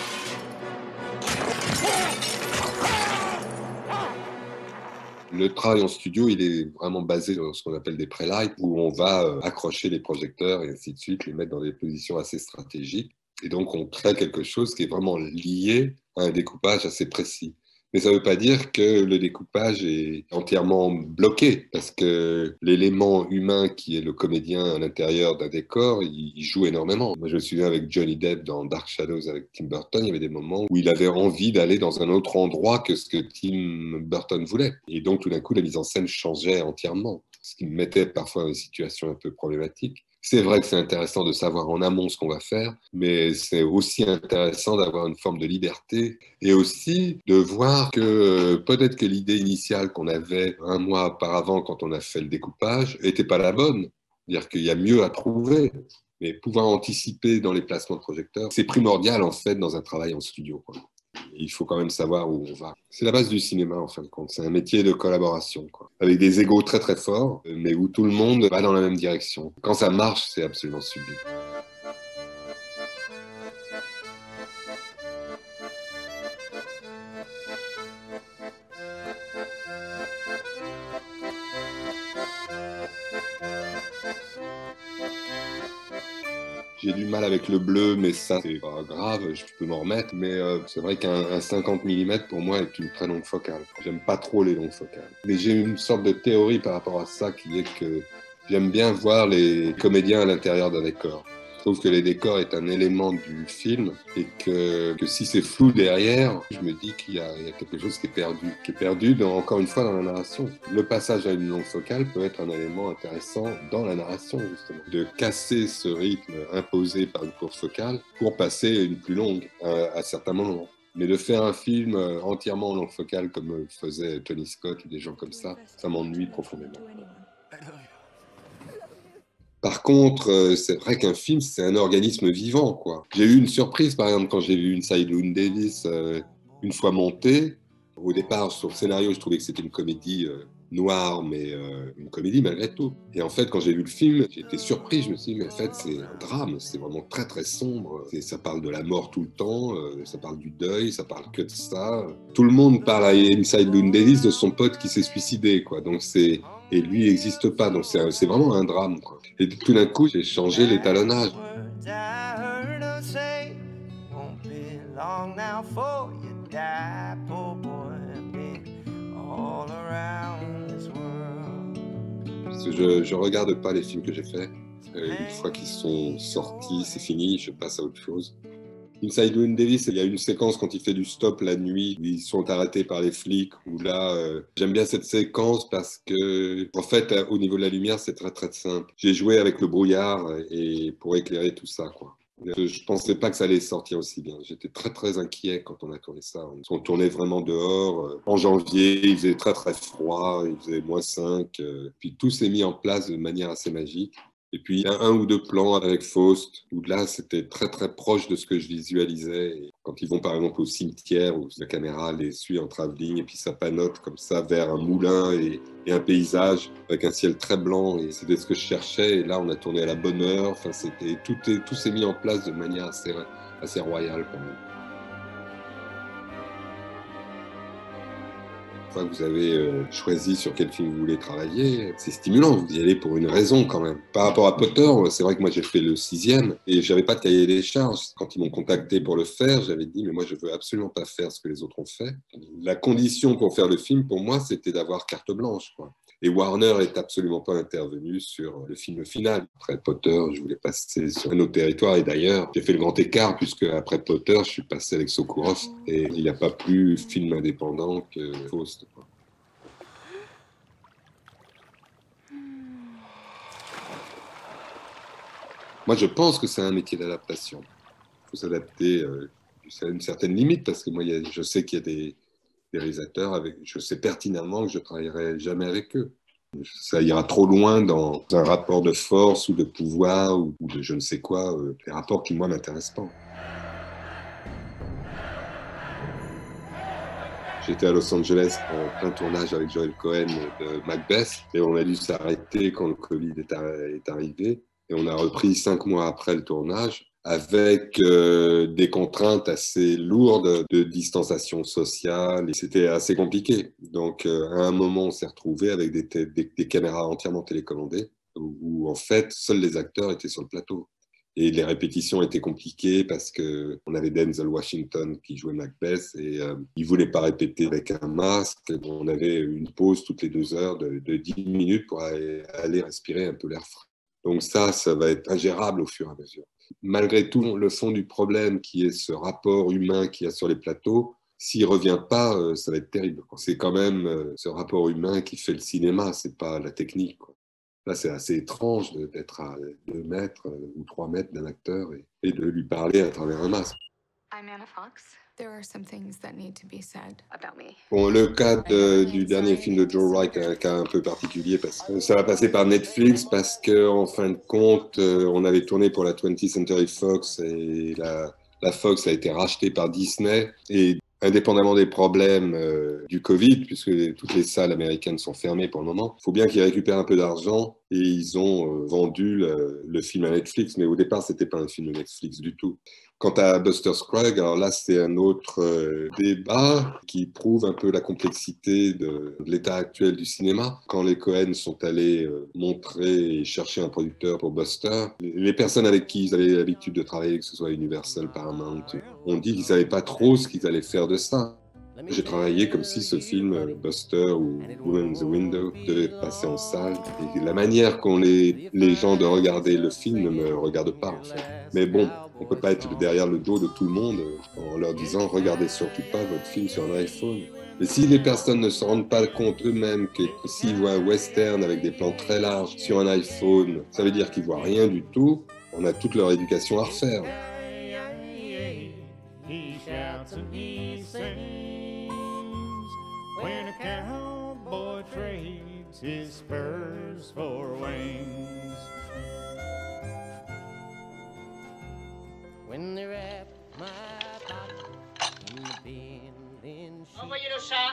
Le travail en studio, il est vraiment basé sur ce qu'on appelle des pré-lights, où on va euh, accrocher les projecteurs et ainsi de suite, les mettre dans des positions assez stratégiques. Et donc, on crée quelque chose qui est vraiment lié à un découpage assez précis. Mais ça ne veut pas dire que le découpage est entièrement bloqué, parce que l'élément humain qui est le comédien à l'intérieur d'un décor, il joue énormément. Moi, je me souviens avec Johnny Depp dans Dark Shadows avec Tim Burton, il y avait des moments où il avait envie d'aller dans un autre endroit que ce que Tim Burton voulait. Et donc, tout d'un coup, la mise en scène changeait entièrement, ce qui me mettait parfois dans des situations un peu problématiques. C'est vrai que c'est intéressant de savoir en amont ce qu'on va faire, mais c'est aussi intéressant d'avoir une forme de liberté et aussi de voir que euh, peut-être que l'idée initiale qu'on avait un mois auparavant quand on a fait le découpage n'était pas la bonne. C'est-à-dire qu'il y a mieux à trouver, mais pouvoir anticiper dans les placements de projecteurs, c'est primordial en fait dans un travail en studio, quoi. Il faut quand même savoir où on va. C'est la base du cinéma, en fin de compte. C'est un métier de collaboration, quoi. Avec des égos très très forts, mais où tout le monde va dans la même direction. Quand ça marche, c'est absolument sublime. J'ai du mal avec le bleu, mais ça, c'est pas grave, je peux m'en remettre. Mais euh, c'est vrai qu'un cinquante millimètres, pour moi, est une très longue focale. J'aime pas trop les longues focales. Mais j'ai une sorte de théorie par rapport à ça, qui est que j'aime bien voir les comédiens à l'intérieur d'un décor. Je trouve que les décors est un élément du film et que, que si c'est flou derrière, je me dis qu'il y, y a quelque chose qui est perdu, qui est perdu dans, encore une fois dans la narration. Le passage à une longue focale peut être un élément intéressant dans la narration, justement. De casser ce rythme imposé par une courte focale pour passer à une plus longue à, à certains moments. Mais de faire un film entièrement en longue focale comme faisait Tony Scott ou des gens comme ça, ça m'ennuie profondément. Par contre, c'est vrai qu'un film, c'est un organisme vivant, quoi. J'ai eu une surprise, par exemple, quand j'ai vu Inside Llewyn Davis euh, une fois montée. Au départ, sur le scénario, je trouvais que c'était une comédie euh, noire, mais euh, une comédie malgré tout. Et en fait, quand j'ai vu le film, j'ai été surpris. Je me suis dit, mais en fait, c'est un drame. C'est vraiment très, très sombre. Et ça parle de la mort tout le temps. Euh, ça parle du deuil. Ça parle que de ça. Tout le monde parle à Inside Llewyn Davis de son pote qui s'est suicidé, quoi. Donc, c'est... Et lui n'existe pas, donc c'est, c'est vraiment un drame, quoi. Et tout d'un coup, j'ai changé l'étalonnage. Parce que je ne regarde pas les films que j'ai faits. Une fois qu'ils sont sortis, c'est fini, je passe à autre chose. Inside Llewyn Davis, il y a une séquence quand il fait du stop la nuit, où ils sont arrêtés par les flics, où là, euh, j'aime bien cette séquence parce que, en fait, au niveau de la lumière, c'est très très simple. J'ai joué avec le brouillard et pour éclairer tout ça, quoi. Je pensais pas que ça allait sortir aussi bien. J'étais très très inquiet quand on a tourné ça. On tournait vraiment dehors. En janvier, il faisait très très froid, il faisait moins cinq. Puis tout s'est mis en place de manière assez magique. Et puis, il y a un ou deux plans avec Faust, où là, c'était très, très proche de ce que je visualisais. Et quand ils vont, par exemple, au cimetière, où la caméra les suit en travelling, et puis ça panote comme ça vers un moulin et, et un paysage avec un ciel très blanc. Et c'était ce que je cherchais. Et là, on a tourné à la bonne heure. Enfin, c'était, tout, est, tout s'est mis en place de manière assez, assez royale, quand même. Une fois que vous avez euh, choisi sur quel film vous voulez travailler, c'est stimulant, vous y allez pour une raison quand même. Par rapport à Potter, c'est vrai que moi j'ai fait le sixième et j'avais pas de cahier des charges. Quand ils m'ont contacté pour le faire, j'avais dit mais moi je veux absolument pas faire ce que les autres ont fait. La condition pour faire le film, pour moi, c'était d'avoir carte blanche, quoi. Et Warner est absolument pas intervenu sur le film final. Après Potter, je voulais passer sur un autre territoire. Et d'ailleurs, j'ai fait le grand écart, puisque après Potter, je suis passé avec Sokurov. Et il n'y a pas plus film indépendant que Faust, quoi. Moi, je pense que c'est un métier d'adaptation. Il faut s'adapter euh, à une certaine limite, parce que moi, il y a, je sais qu'il y a des... des réalisateurs, avec, je sais pertinemment que je ne travaillerai jamais avec eux. Ça ira trop loin dans un rapport de force ou de pouvoir ou de je ne sais quoi, euh, des rapports qui, moi, ne m'intéressent pas. J'étais à Los Angeles en plein tournage avec Joel Cohen de Macbeth et on a dû s'arrêter quand le Covid est arrivé et on a repris cinq mois après le tournage avec euh, des contraintes assez lourdes de distanciation sociale et c'était assez compliqué. Donc euh, à un moment on s'est retrouvé avec des, des, des caméras entièrement télécommandées où, où en fait seuls les acteurs étaient sur le plateau. Et les répétitions étaient compliquées parce qu'on avait Denzel Washington qui jouait Macbeth et euh, il ne voulait pas répéter avec un masque. On avait une pause toutes les deux heures de, de dix minutes pour aller, aller respirer un peu l'air frais. Donc ça, ça va être ingérable au fur et à mesure. Malgré tout, le fond du problème qui est ce rapport humain qu'il y a sur les plateaux, s'il ne revient pas, euh, ça va être terrible. C'est quand même euh, ce rapport humain qui fait le cinéma, ce n'est pas la technique, quoi. Là, c'est assez étrange d'être à deux mètres ou trois mètres d'un acteur et, et de lui parler à travers un masque. Bon, le cas de, du dernier film de Joe Wright est un cas un peu particulier parce que ça va passer par Netflix parce qu'en fin de compte, on avait tourné pour la twentieth Century Fox et la, la Fox a été rachetée par Disney et indépendamment des problèmes euh, du Covid, puisque toutes les salles américaines sont fermées pour le moment, il faut bien qu'ils récupèrent un peu d'argent et ils ont euh, vendu le, le film à Netflix, mais au départ, ce n'était pas un film de Netflix du tout. Quant à Buster Scruggs, alors là, c'est un autre euh, débat qui prouve un peu la complexité de, de l'état actuel du cinéma. Quand les Coen sont allés euh, montrer et chercher un producteur pour Buster, les personnes avec qui ils avaient l'habitude de travailler, que ce soit Universal, Paramount, ont dit qu'ils ne savaient pas trop ce qu'ils allaient faire de ça. J'ai travaillé comme si ce film, Buster ou Woman in the Window, devait passer en salle. Et la manière qu'ont les, les gens de regarder le film ne me regarde pas, en fait. Mais bon, on ne peut pas être derrière le dos de tout le monde en leur disant « Regardez surtout pas votre film sur un iPhone ». Mais si les personnes ne se rendent pas compte eux-mêmes que s'ils voient un western avec des plans très larges sur un iPhone, ça veut dire qu'ils ne voient rien du tout, on a toute leur éducation à refaire. When a cowboy trades his spurs for wings. When they're at my pocket in the bending sheet. Envoyez le chat.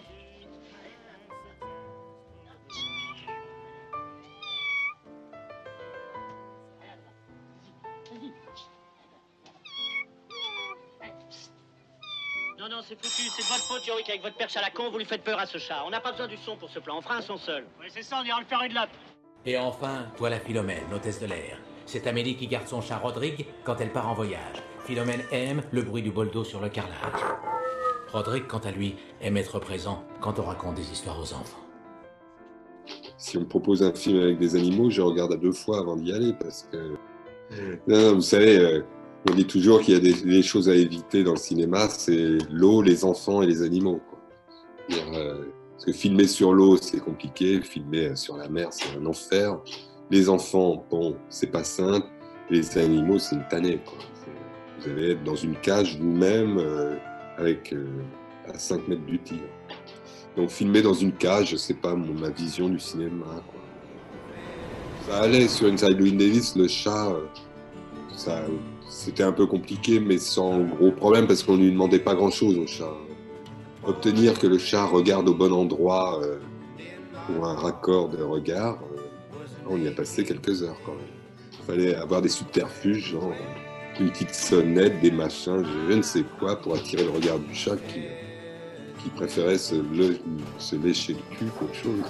Non, non, c'est foutu, c'est de votre faute, Yorick, avec votre perche à la con, vous lui faites peur à ce chat. On n'a pas besoin du son pour ce plan, on fera un son seul. Oui, c'est ça, on ira le faire une latte. Et enfin, voilà Philomène, l'hôtesse de l'air. C'est Amélie qui garde son chat Rodrigue quand elle part en voyage. Philomène aime le bruit du bol d'eau sur le carrelage. Rodrigue, quant à lui, aime être présent quand on raconte des histoires aux enfants. Si on me propose un film avec des animaux, je regarde à deux fois avant d'y aller parce que... Non, non, vous savez... Euh... On dit toujours qu'il y a des, des choses à éviter dans le cinéma, c'est l'eau, les enfants et les animaux, quoi. Euh, parce que filmer sur l'eau, c'est compliqué, filmer sur la mer, c'est un enfer. Les enfants, bon, c'est pas simple. Les animaux, c'est une tannée, quoi. Vous allez être dans une cage vous-même euh, avec euh, à cinq mètres du tir. Donc filmer dans une cage, c'est pas mon, ma vision du cinéma, quoi. Ça allait sur Inside Llewyn Davis, le chat, ça, c'était un peu compliqué, mais sans gros problème parce qu'on ne lui demandait pas grand-chose au chat. Obtenir que le chat regarde au bon endroit euh, pour un raccord de regard, euh, on y a passé quelques heures quand même. Il fallait avoir des subterfuges, genre une petite sonnette, des machins, je ne sais quoi, pour attirer le regard du chat qui, qui préférait se, le, se lécher le cul qu'autre chose.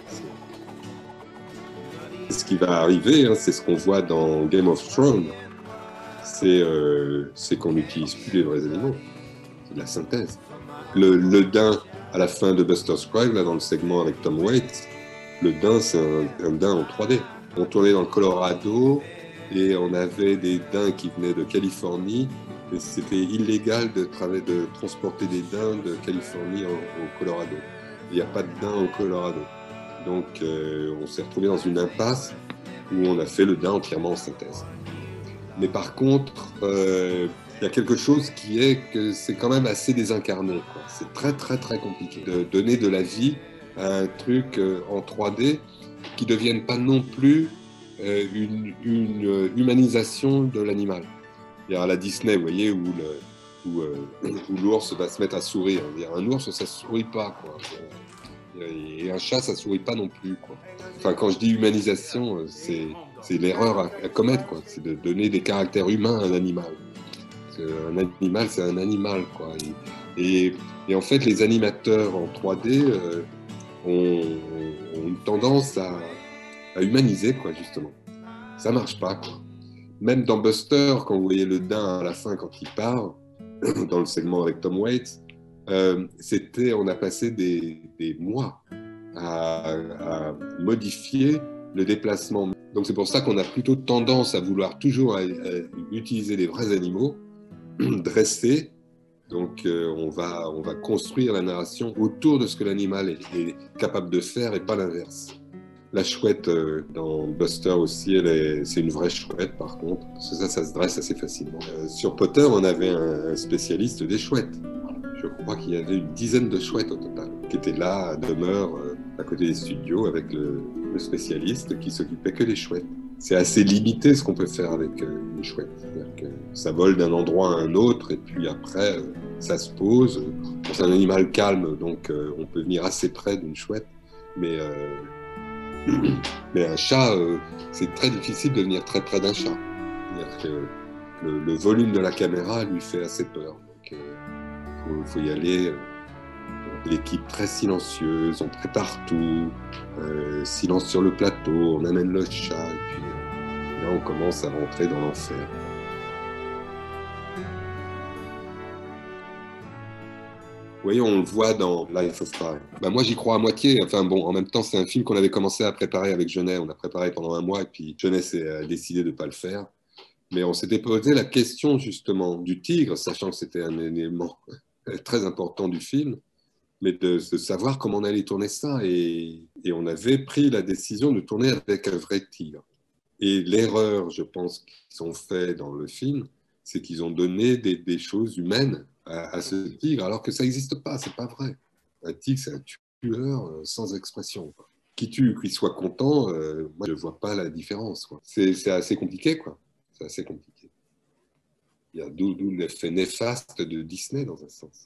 Ce qui va arriver, hein, c'est ce qu'on voit dans Game of Thrones, c'est euh, qu'on n'utilise plus les vrais animaux, c'est de la synthèse. Le, le daim, à la fin de Buster Scruggs, là, dans le segment avec Tom Waits, le daim, c'est un, un daim en trois D. On tournait dans le Colorado et on avait des daims qui venaient de Californie. Et c'était illégal de, de transporter des daims de Californie au, au Colorado. Il n'y a pas de daim au Colorado. Donc euh, on s'est retrouvé dans une impasse où on a fait le daim entièrement en synthèse. Mais par contre, euh, il y a quelque chose qui est que c'est quand même assez désincarné. C'est très très très compliqué de donner de la vie à un truc euh, en trois D qui ne devienne pas non plus euh, une, une humanisation de l'animal. Il y a la Disney, vous voyez, où le, où, euh, où l'ours va se mettre à sourire. Un ours, ça ne sourit pas, quoi. Et un chat, ça ne sourit pas non plus, quoi. Enfin, quand je dis humanisation, c'est l'erreur à, à commettre, quoi. C'est de donner des caractères humains à un animal. Un animal, c'est un animal, quoi. Et, et, et en fait, les animateurs en trois D euh, ont, ont une tendance à, à humaniser, quoi, justement. Ça ne marche pas, quoi. Même dans Buster, quand vous voyez le daim à la fin, quand il part, dans le segment avec Tom Waits, euh, c'était, on a passé des, des mois à, à modifier le déplacement. Donc c'est pour ça qu'on a plutôt tendance à vouloir toujours à, à utiliser les vrais animaux, dressés. Donc euh, on, va, on va construire la narration autour de ce que l'animal est, est capable de faire et pas l'inverse. La chouette euh, dans Buster aussi, c'est une vraie chouette par contre, parce que ça, ça se dresse assez facilement. Euh, sur Potter, on avait un, un spécialiste des chouettes. Je crois qu'il y avait une dizaine de chouettes au total, qui étaient là, à demeure, euh, à côté des studios, avec le, le spécialiste qui s'occupait que des chouettes. C'est assez limité ce qu'on peut faire avec euh, une chouette. C'est-à-dire que ça vole d'un endroit à un autre, et puis après, euh, ça se pose. C'est un animal calme, donc euh, on peut venir assez près d'une chouette, mais... Euh, Mais un chat, euh, c'est très difficile de venir très près d'un chat. C'est-à-dire que le, le volume de la caméra lui fait assez peur. Donc, il euh, faut, faut y aller. Euh, L'équipe très silencieuse, on prépare tout, euh, silence sur le plateau, on amène le chat, et puis euh, là on commence à rentrer dans l'enfer. Vous voyez, on le voit dans Life of Pi. Ben moi, j'y crois à moitié. Enfin bon, en même temps, c'est un film qu'on avait commencé à préparer avec Jeunet. On a préparé pendant un mois et puis Jeunet a décidé de ne pas le faire. Mais on s'était posé la question justement du tigre, sachant que c'était un élément très important du film, mais de, de savoir comment on allait tourner ça. Et, et on avait pris la décision de tourner avec un vrai tigre. Et l'erreur, je pense, qu'ils ont fait dans le film, c'est qu'ils ont donné des, des choses humaines à, à ce tigre, alors que ça n'existe pas, c'est pas vrai. Un tigre, c'est un tueur euh, sans expression, quoi. Qui tue, qu'il soit content, euh, moi je vois pas la différence, quoi. C'est assez compliqué, quoi. C'est assez compliqué. Il y a d'où l'effet néfaste de Disney, dans un sens.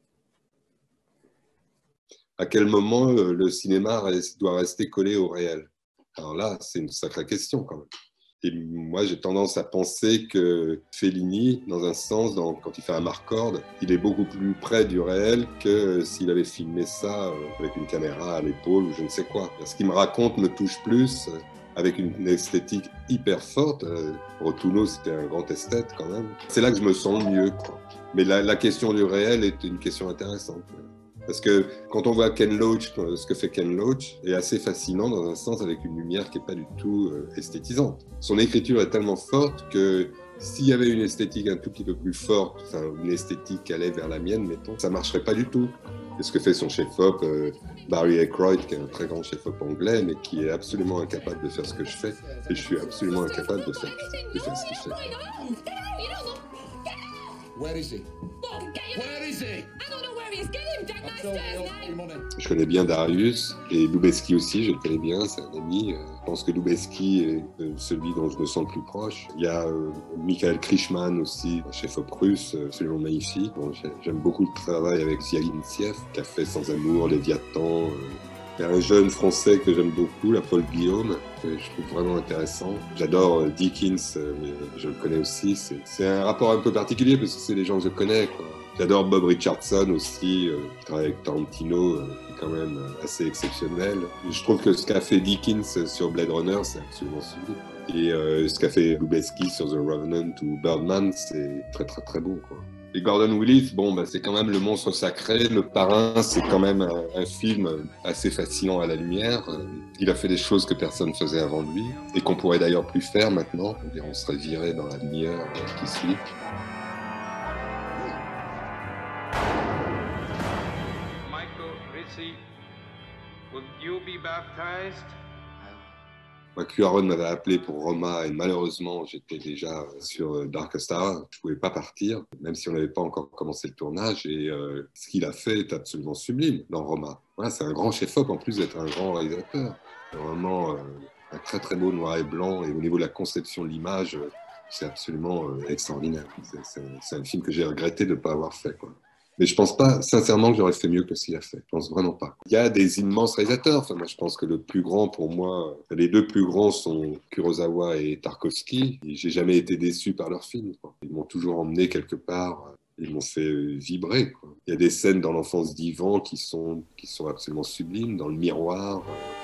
À quel moment euh, le cinéma reste, doit rester collé au réel? Alors là, c'est une sacrée question, quand même. Et moi, j'ai tendance à penser que Fellini, dans un sens, dans, quand il fait un Amarcord, il est beaucoup plus près du réel que s'il avait filmé ça avec une caméra à l'épaule ou je ne sais quoi. Ce qu'il me raconte me touche plus, avec une, une esthétique hyper forte. Rotuno, c'était un grand esthète quand même. C'est là que je me sens mieux, quoi. Mais la, la question du réel est une question intéressante. Parce que quand on voit Ken Loach, ce que fait Ken Loach est assez fascinant dans un sens avec une lumière qui n'est pas du tout euh, esthétisante. Son écriture est tellement forte que s'il y avait une esthétique un tout petit peu plus forte, enfin une esthétique qui allait vers la mienne, mettons, ça ne marcherait pas du tout. C'est ce que fait son chef-op, euh, Barry Aykroyd, qui est un très grand chef-op anglais, mais qui est absolument incapable de faire ce que je fais. Et je suis absolument incapable de faire, de faire ce qu'il fait. Where is he? Je connais bien Darius et Lubezki aussi, je le connais bien, c'est un ami. Je pense que Lubezki est celui dont je me sens le plus proche. Il y a euh, Michael Krishman aussi, un chef-op russe, absolument magnifique. Bon, j'aime beaucoup le travail avec Ziaginsiev, qui a fait Sans amour, Léviathan. Euh, Il y a un jeune français que j'aime beaucoup, la Paul Guillaume, que je trouve vraiment intéressant. J'adore Dickens, mais je le connais aussi. C'est un rapport un peu particulier parce que c'est des gens que je connais, quoi. J'adore Bob Richardson aussi, euh, qui travaille avec Tarantino, euh, qui est quand même assez exceptionnel. Et je trouve que ce qu'a fait Dickens sur Blade Runner, c'est absolument sublime. Et euh, ce qu'a fait Lubezki sur The Revenant ou Birdman, c'est très très très beau, quoi. Et Gordon Willis, bon, bah, c'est quand même le monstre sacré. Le Parrain, c'est quand même un, un film assez fascinant à la lumière. Il a fait des choses que personne ne faisait avant lui et qu'on pourrait d'ailleurs plus faire maintenant. On serait viré dans la demi-heure qui suit. Michael Rizzi, would you be baptized? Cuaron m'avait appelé pour Roma et malheureusement j'étais déjà sur Darkest Hour, je ne pouvais pas partir, même si on n'avait pas encore commencé le tournage. Et euh, ce qu'il a fait est absolument sublime dans Roma. Voilà, c'est un grand chef-op en plus d'être un grand réalisateur. C'est vraiment euh, un très très beau noir et blanc, et au niveau de la conception de l'image, euh, c'est absolument euh, extraordinaire. C'est un film que j'ai regretté de ne pas avoir fait, quoi. Mais je pense pas, sincèrement, que j'aurais fait mieux que ce qu'il a fait. Je pense vraiment pas. Il y a des immenses réalisateurs. Enfin, moi, je pense que le plus grand, pour moi, les deux plus grands sont Kurosawa et Tarkovsky. Et j'ai jamais été déçu par leurs films, quoi. Ils m'ont toujours emmené quelque part. Ils m'ont fait vibrer, quoi. Il y a des scènes dans L'Enfance d'Ivan qui sont, qui sont absolument sublimes. Dans Le Miroir,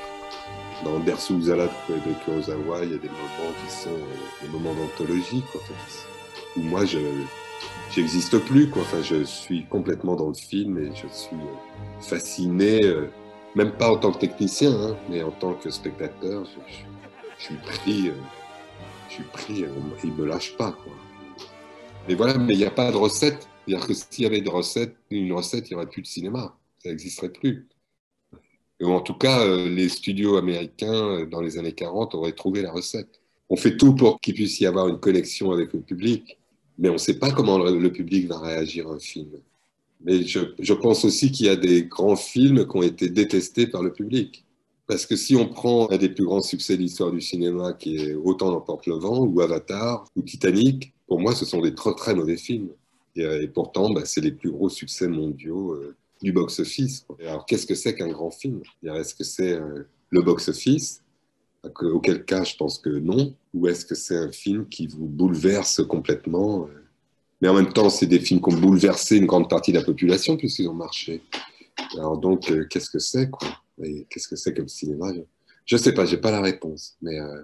dans Der Suzala de Kurosawa, il y a des moments qui sont des moments d'anthologie, quoi. Où moi, je... J'existe plus, quoi. Enfin, je suis complètement dans le film et je suis fasciné, euh, même pas en tant que technicien, hein, mais en tant que spectateur. Je, je, je suis pris, euh, je suis pris, euh, il me lâche pas, quoi. Mais voilà, mais il n'y a pas de recette. C'est-à-dire que s'il y avait de recette, une recette, il n'y aurait plus de cinéma. Ça n'existerait plus. Ou en tout cas, euh, les studios américains, euh, dans les années quarante, auraient trouvé la recette. On fait tout pour qu'il puisse y avoir une connexion avec le public. Mais on ne sait pas comment le, le public va réagir à un film. Mais je, je pense aussi qu'il y a des grands films qui ont été détestés par le public. Parce que si on prend un des plus grands succès de l'histoire du cinéma, qui est Autant n'emporte le vent, ou Avatar, ou Titanic, pour moi, ce sont des très, très mauvais films. Et, et pourtant, bah, c'est les plus gros succès mondiaux euh, du box-office. Alors, qu'est-ce que c'est qu'un grand film? Est-ce que c'est euh, le box-office? Auquel cas, je pense que non. Ou est-ce que c'est un film qui vous bouleverse complètement? Mais en même temps, c'est des films qui ont bouleversé une grande partie de la population puisqu'ils ont marché. Alors donc, euh, qu'est-ce que c'est, quoi? Qu'est-ce que c'est comme cinéma? Je ne sais pas, je n'ai pas la réponse. Mais euh,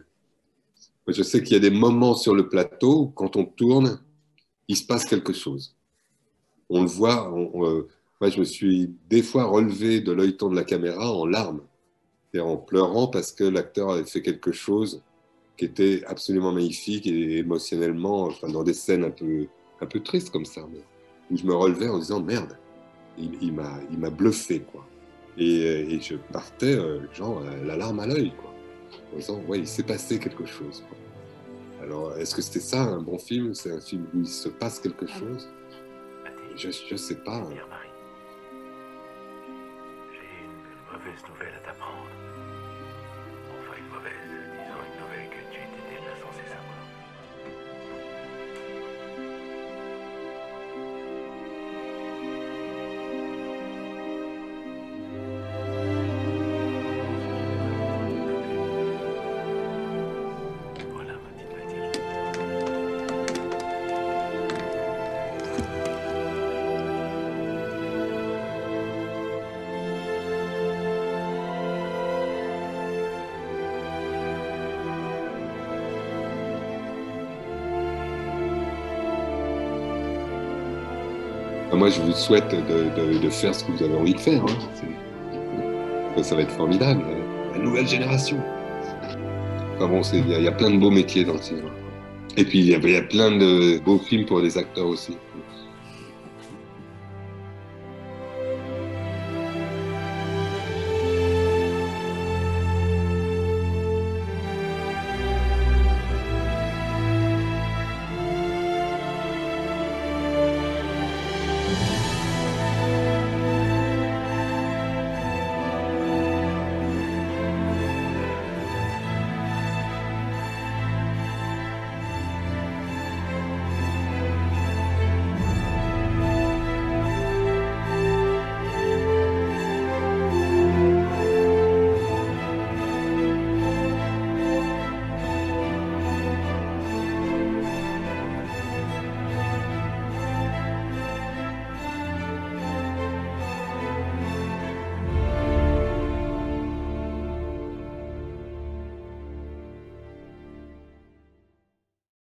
je sais qu'il y a des moments sur le plateau où, quand on tourne, il se passe quelque chose. On le voit. On, on, euh, moi, je me suis des fois relevé de l'œilleton de la caméra en larmes. En pleurant parce que l'acteur avait fait quelque chose qui était absolument magnifique et émotionnellement, enfin, dans des scènes un peu, un peu tristes comme ça, mais où je me relevais en disant merde, il, il m'a bluffé, quoi. Et, et je partais, euh, genre, la larme à l'œil, quoi, en disant ouais, il s'est passé quelque chose, quoi. Alors, est-ce que c'était ça un bon film? C'est un film où il se passe quelque chose? Je ne sais pas. Hein. J'ai une mauvaise nouvelle à t'apprendre. Enfin, une mauvaise, disons une nouvelle que tu étais déjà censé savoir. Voilà, ma petite Mathilde. Moi, je vous souhaite de, de, de faire ce que vous avez envie de faire. Hein. Ça va être formidable. La nouvelle génération. Enfin bon, il y, y a plein de beaux métiers dans le cinéma. Et puis, il y, y a plein de beaux films pour les acteurs aussi.